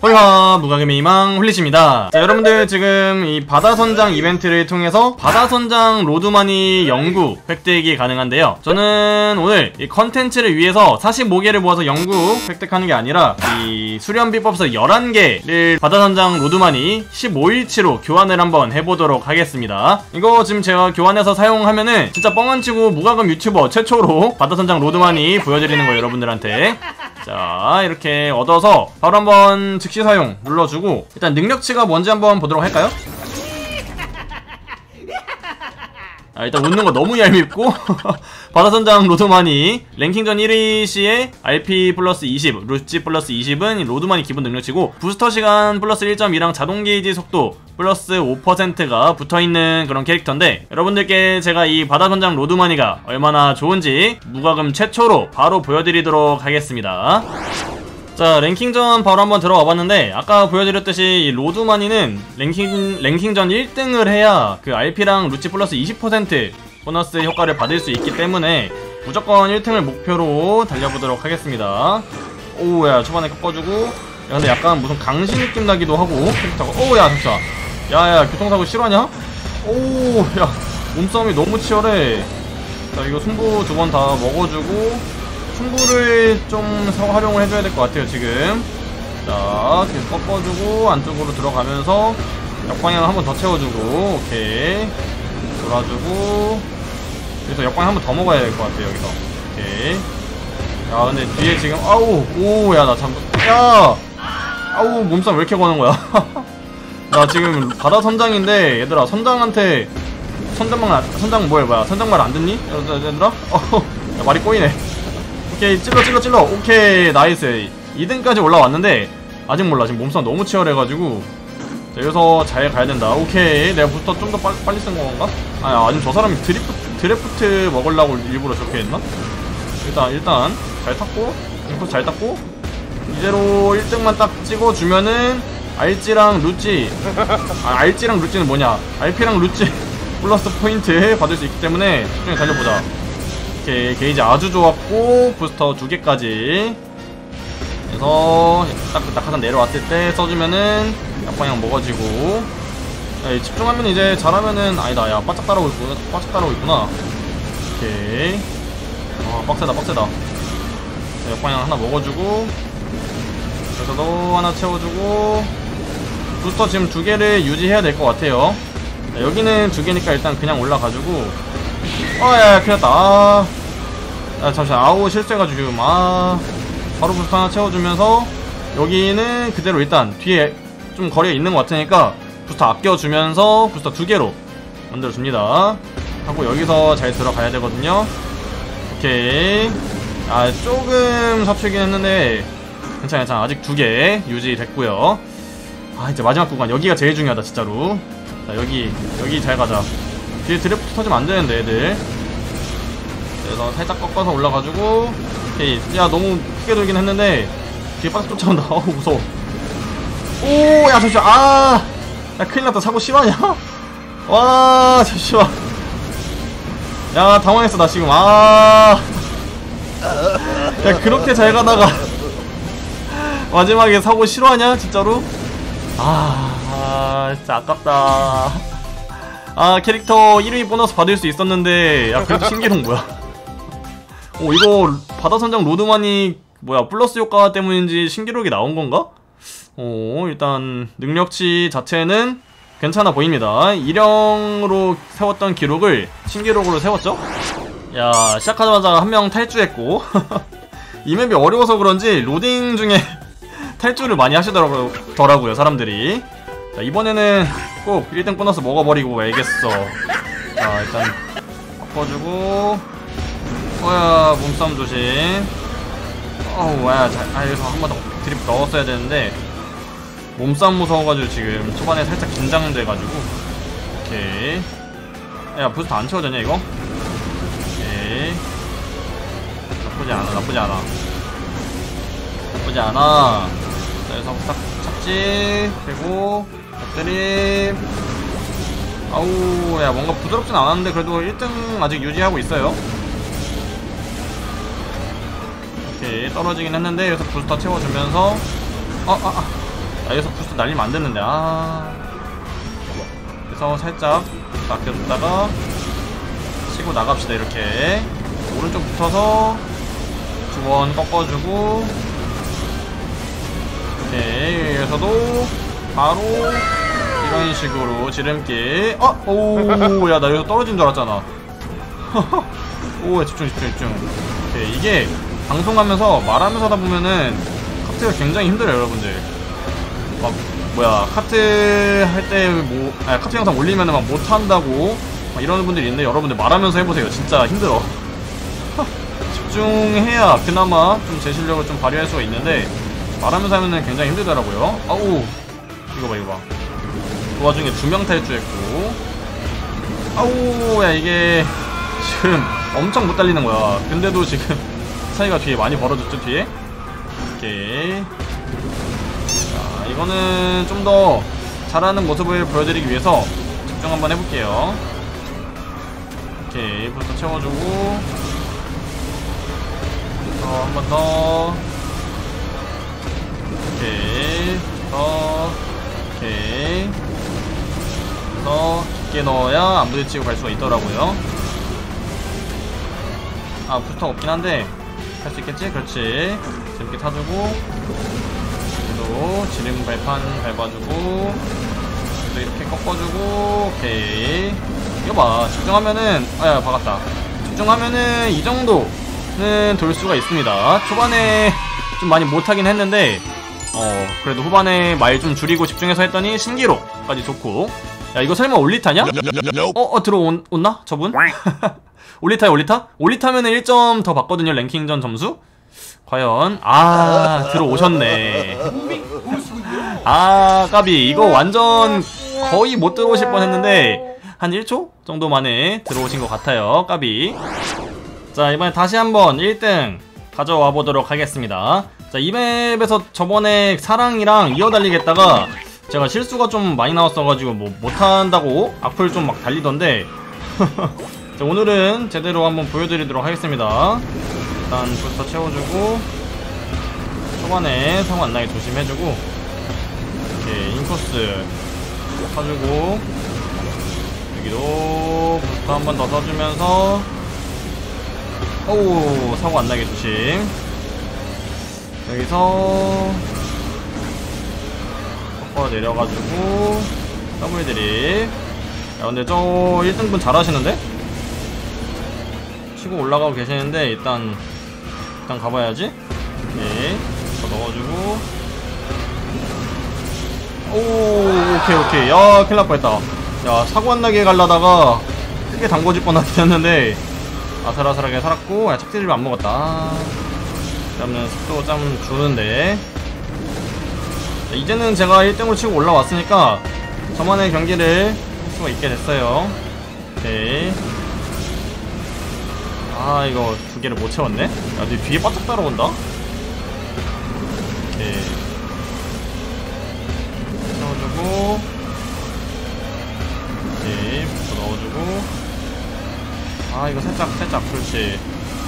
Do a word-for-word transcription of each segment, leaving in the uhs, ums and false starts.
호이하, 무과금의 희망 홀리십니다. 자, 여러분들 지금 이 바다선장 이벤트를 통해서 바다선장 로드마니 영구 획득이 가능한데요, 저는 오늘 이 컨텐츠를 위해서 사십오 개를 모아서 영구 획득하는 게 아니라 이 수련 비법서 열한 개를 바다선장 로드마니 십오 일치로 교환을 한번 해보도록 하겠습니다. 이거 지금 제가 교환해서 사용하면은 진짜 뻥안치고 무과금 유튜버 최초로 바다선장 로드마니 보여드리는 거예요, 여러분들한테. 자, 이렇게 얻어서 바로 한번 즉시 사용 눌러주고, 일단 능력치가 뭔지 한번 보도록 할까요? 아, 일단 웃는 거 너무 얄밉고 바다선장 로드마니 랭킹전 일 위 시에 알피 플러스 이십, 루찌 플러스 이십은 로드마니 기본 능력치고, 부스터 시간 플러스 일 점 이랑 자동 게이지 속도 플러스 오 퍼센트가 붙어있는 그런 캐릭터인데, 여러분들께 제가 이 바다선장 로드마니가 얼마나 좋은지 무과금 최초로 바로 보여드리도록 하겠습니다. 자, 랭킹전 바로 한번 들어가 봤는데, 아까 보여드렸듯이 이 로드마니는 랭킹, 랭킹전 일 등을 해야 그 알피랑 루치 플러스 이십 퍼센트 보너스 효과를 받을 수 있기 때문에 무조건 일 등을 목표로 달려보도록 하겠습니다. 오우야, 초반에 꺾어주고. 야, 근데 약간 무슨 강시 느낌 나기도 하고 캐릭터가. 오우야, 잠시만. 야야, 교통사고 실화냐? 오우야, 몸싸움이 너무 치열해. 자, 이거 승부 두 번 다 먹어주고, 승부를 좀 활용을 해줘야 될 것 같아요, 지금. 자, 계속 꺾어주고 안쪽으로 들어가면서 역방향을 한 번 더 채워주고, 오케이, 돌아주고, 여기서 역방향 한 번 더 먹어야 될 것 같아요, 여기서. 오케이. 야, 근데 뒤에 지금 아우, 오, 야, 나 참, 야, 아우, 몸싸움 왜 이렇게 거는 거야? 나 지금 바다 선장인데, 얘들아, 선장한테 선장말, 선장 뭐야, 뭐야, 선장말 안 듣니? 얘들아? 어, 야, 말이 꼬이네. 오케이, 찔러 찔러 찔러. 오케이, 나이스. 이 등까지 올라왔는데 아직 몰라, 지금 몸싸움 너무 치열해가지고. 자, 여기서 잘 가야된다. 오케이, 내가 부스터 좀 더 빨리, 빨리 쓴 건가? 아니, 아니면 저 사람이 드리프트, 드래프트 먹으려고 일부러 저렇게 했나? 일단 일단 잘 탔고, 인풋 잘 탔고, 이대로 일 등만 딱 찍어주면은 알지랑 루찌, 아, 알지랑 루찌는 뭐냐, 알피랑 루찌 플러스 포인트 받을 수 있기 때문에 집중해 달려보자. 오케이, 게이지 아주 좋았고, 부스터 두 개까지. 그래서 딱 낙하산 내려왔을 때 써주면은 약방향 먹어지고. 야, 집중하면 이제 잘하면은, 아니다, 야, 바짝 따라오고 있구나. 바짝 따라오고 있구나. 오케이. 아, 빡세다, 빡세다. 자, 역방향 하나 먹어주고, 그래서 너 하나 채워주고, 부스터 지금 두 개를 유지해야 될 것 같아요. 자, 여기는 두 개니까 일단 그냥 올라가지고. 어, 야, 야, 큰일 났다. 아, 야, 잠시만. 아우, 실수해가지고 지금. 아, 바로 부스터 하나 채워주면서, 여기는 그대로 일단 뒤에 좀 거리가 있는 것 같으니까 부스터 아껴주면서 부스터 두 개로 만들어줍니다. 하고 여기서 잘 들어가야 되거든요. 오케이. 아, 조금 서출긴 했는데 괜찮아, 괜찮아. 아직 두 개 유지됐고요. 아, 이제 마지막 구간, 여기가 제일 중요하다, 진짜로. 자, 여기 여기 잘 가자. 뒤에 드래프트 터지면 안 되는데, 애들. 그래서 살짝 꺾어서 올라가지고, 오케이. 야, 너무 크게 돌긴 했는데 뒤에 박스 쫓아온다. 어우, 무서워. 오, 야, 잠시만. 아, 야, 큰일 났다. 사고 실화냐? 와, 잠시만. 야, 당황했어, 나 지금. 아, 야, 그렇게 잘 가다가 마지막에 사고 실화냐? 진짜로? 아, 아, 진짜 아깝다. 아, 캐릭터 일 위 보너스 받을 수 있었는데. 야, 그래도 신기록 뭐야? 오, 이거 바다선장 로드마니 뭐야, 플러스 효과 때문인지 신기록이 나온 건가? 오, 일단 능력치 자체는 괜찮아 보입니다. 일형으로 세웠던 기록을 신기록으로 세웠죠? 야, 시작하자마자 한 명 탈주했고 이 맵이 어려워서 그런지 로딩 중에 탈주를 많이 하시더라고요, 사람들이. 자, 이번에는 꼭 일 등 보너스 먹어버리고 말겠어. 자, 일단 바꿔주고. 어야, 몸싸움 조심. 어우, 야, 자, 아, 여기서 한 번 더 드립 넣었어야 되는데 몸싸움 무서워가지고 지금 초반에 살짝 긴장돼가지고. 오케이. 야, 부스터 안 채워졌냐 이거? 오케이. 나쁘지 않아, 나쁘지 않아. 나쁘지 않아. 자, 여기서 딱 착지 되고 드립. 아우, 야, 뭔가 부드럽진 않았는데 그래도 일 등 아직 유지하고 있어요. 오케이, 떨어지긴 했는데 여기서 부스터 채워주면서. 아, 아, 아. 아, 여기서 부스터 날리면 안 됐는데. 아. 그래서 살짝 아껴뒀다가 치고 나갑시다. 이렇게 오른쪽 붙어서 주원 꺾어주고. 오케이. 여기서도 바로 이런 식으로 지름길. 어? 오우, 야, 나 여기서 떨어진 줄 알았잖아. 오, 집중, 집중, 집중. 오케이. 이게 방송하면서 말하면서 하다 보면은 카트가 굉장히 힘들어요, 여러분들. 막, 뭐야, 카트 할 때 뭐, 아, 카트 영상 올리면은 막 못한다고 막 이러는 분들이 있는데, 여러분들 말하면서 해보세요. 진짜 힘들어. 집중해야 그나마 좀 제 실력을 좀 발휘할 수가 있는데, 말하면서 하면은 굉장히 힘들더라고요. 아우, 이거 봐, 이거 봐. 그 와중에 두 명 탈주했고. 아우, 야, 이게 지금 엄청 못 달리는 거야. 근데도 지금 차이가 뒤에 많이 벌어졌죠, 뒤에? 오케이. 자, 이거는 좀 더 잘하는 모습을 보여드리기 위해서 집중 한번 해볼게요. 오케이, 부스터 채워주고. 더, 한 번 더. 오케이, 더. 오케이. 더 깊게 넣어야 안 부딪히고 갈 수가 있더라고요. 아, 부스터 없긴 한데 할 수 있겠지? 그렇지. 재밌게 타주고, 또 지름 발판 밟아주고, 또 이렇게 꺾어주고. 오케이. 이거 봐, 집중하면은, 아야, 박았다. 집중하면은 이 정도는 돌 수가 있습니다. 초반에 좀 많이 못하긴 했는데, 어 그래도 후반에 말 좀 줄이고 집중해서 했더니 신기록까지 좋고. 야, 이거 설마 올리타냐? 어? 어 들어온나? 저분? 올리타야, 올리타? 올리타면은 일 점 더 받거든요, 랭킹전 점수? 과연? 아, 들어오셨네. 아, 까비. 이거 완전 거의 못 들어오실 뻔 했는데 한 일 초 정도 만에 들어오신 것 같아요. 까비. 자, 이번에 다시 한번 일 등 가져와 보도록 하겠습니다. 자, 이 맵에서 저번에 사랑이랑 이어달리겠다가 제가 실수가 좀 많이 나왔어가지고 뭐 못한다고 악플 좀 막 달리던데. 자, 오늘은 제대로 한번 보여드리도록 하겠습니다. 일단 부스터 채워주고, 초반에 사고 안 나게 조심해주고. 오케이, 인코스 써주고, 여기도 부스터 한 번 더 써주면서, 오우, 사고 안 나게 조심. 여기서 꺾어 내려가지고 더블 드립. 야, 근데 저 일 등분 잘하시는데? 치고 올라가고 계시는데 일단 일단 가봐야지. 오케이, 더 넣어주고. 오, 오케이, 오케이. 야, 큰일 날 뻔했다. 야, 사고 안 나게 갈라다가 크게 담궈질 뻔하긴 했는데 아슬아슬하게 살았고. 야, 착지를 안 먹었다. 그러면 속도 좀 주는데. 자, 이제는 제가 일 등으로 치고 올라왔으니까 저만의 경기를 할 수가 있게 됐어요. 오케이. 아, 이거 두 개를 못 채웠네? 야, 너 뒤에 바짝 따라온다? 오케이. 채워주고. 오케이. 더 넣어주고. 아, 이거 살짝, 살짝. 그렇지.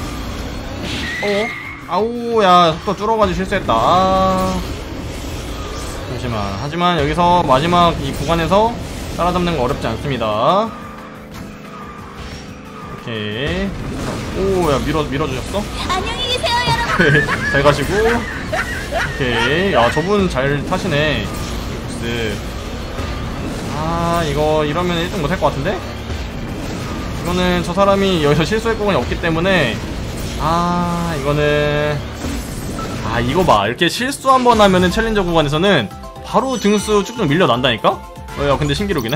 어? 아우, 야, 속도 줄어가지고 실수했다. 아, 잠시만. 하지만 여기서 마지막 이 구간에서 따라잡는 거 어렵지 않습니다. 오케이. 오, 야, 밀어, 밀어주셨어? 안녕히 계세요, 여러분. 오케이, 잘 가시고. 오케이. 야, 저분 잘 타시네. 이 아, 이거 이러면 일 등 못할 것 같은데? 이거는 저 사람이 여기서 실수할 부분이 없기 때문에. 아, 이거는, 아, 이거 봐. 이렇게 실수 한번 하면은 챌린저 구간에서는 바로 등수 쭉쭉 밀려난다니까? 어, 야, 근데 신기록이네.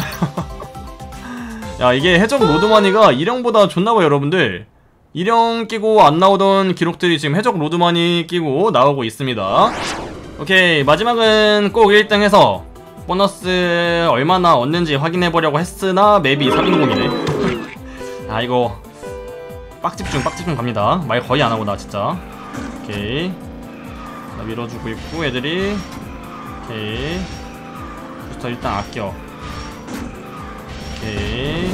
야, 이게 해적 로드마니가 일형보다 좋나봐요, 여러분들. 일형 끼고 안 나오던 기록들이 지금 해적 로드마니 끼고 나오고 있습니다. 오케이, 마지막은 꼭 일 등 해서 보너스 얼마나 얻는지 확인해보려고 했으나 맵이 사빈공이네. 아, 이거 빡집중 빡집중 갑니다. 말 거의 안하고 나 진짜. 오케이. 나 밀어주고 있고 애들이. 오케이. 부스터 일단 아껴. 오케이.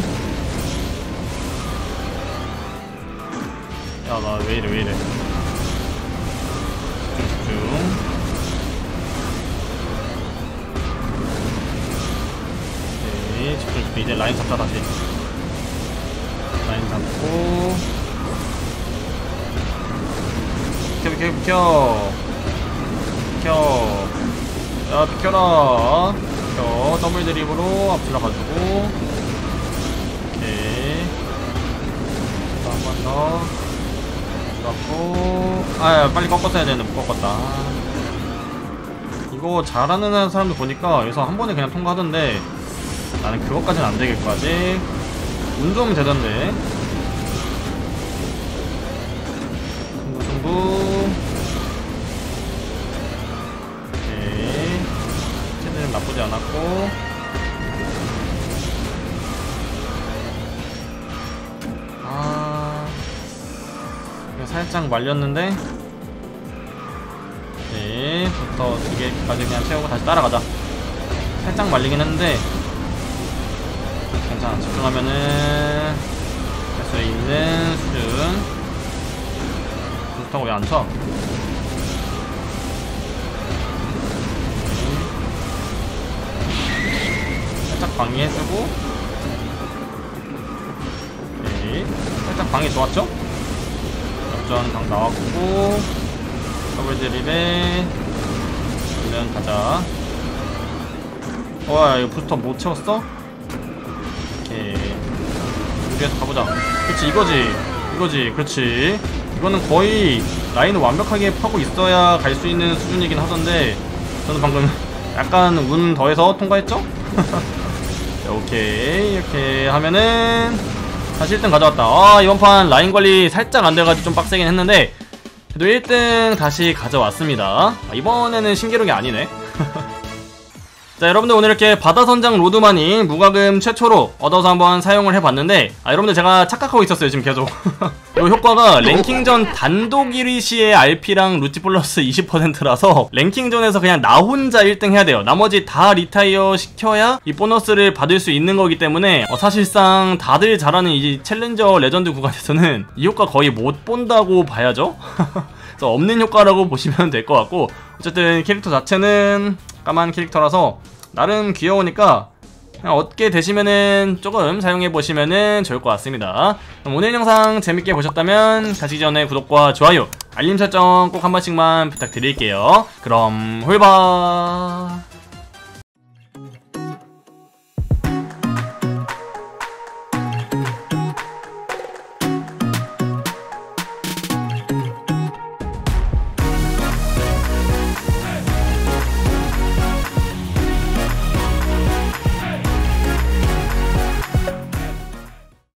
야, 나 왜이래 왜이래. 집중 집중. 오케이, 집중 집중. 이제 라인 잡자. 다시 라인 잡고 비켜 비켜 비켜 비켜. 야 비켜라. 비켜. 더블 드립으로 앞으로 가지고. 오케이. 한 번 더 꺾고. 아 빨리 꺾었어야 되는데 못 꺾었다. 이거 잘하는 사람들 보니까 여기서 한 번에 그냥 통과하던데 나는 그것까지는 안 되겠고 아직 운 좋으면 되던데. 승부 승부. 오케이. 체들은 나쁘지 않았고. 아 이거 살짝 말렸는데. 네, 부터 두 개까지 그냥 채우고 다시 따라가자. 살짝 말리긴 했는데 괜찮아. 집중하면은 할 수 있는 수준. 부터가 왜 안 쳐? 살짝 방해해주고. 오케이. 살짝 방해 좋았죠? 역전 강 나왔고. 더블 드립에 그러면 가자. 와 이거 부스터 못 채웠어? 오케이. 여기에서 가보자. 그렇지 이거지 이거지. 그렇지. 이거는 거의 라인을 완벽하게 파고 있어야 갈 수 있는 수준이긴 하던데 저는 방금 약간 운 더해서 통과했죠? 자, 오케이. 이렇게 하면은 다시 일 등 가져왔다. 아 이번 판 라인 관리 살짝 안 돼가지고 좀 빡세긴 했는데 그래도 일 등 다시 가져왔습니다. 아, 이번에는 신기록이 아니네. 자 여러분들 오늘 이렇게 바다선장 로드마니 무과금 최초로 얻어서 한번 사용을 해봤는데 아 여러분들 제가 착각하고 있었어요 지금 계속. 이 효과가 랭킹전 단독 일 위 시에 알피랑 루치 플러스 이십 퍼센트라서 랭킹전에서 그냥 나 혼자 일 등 해야 돼요. 나머지 다 리타이어 시켜야 이 보너스를 받을 수 있는 거기 때문에 어, 사실상 다들 잘하는 이 챌린저 레전드 구간에서는 이 효과 거의 못 본다고 봐야죠. 그래서 없는 효과라고 보시면 될 것 같고 어쨌든 캐릭터 자체는 까만 캐릭터라서 나름 귀여우니까 그냥 얻게 되시면은 조금 사용해보시면은 좋을 것 같습니다. 그럼 오늘 영상 재밌게 보셨다면 가시기 전에 구독과 좋아요 알림 설정 꼭 한 번씩만 부탁드릴게요. 그럼 홀바.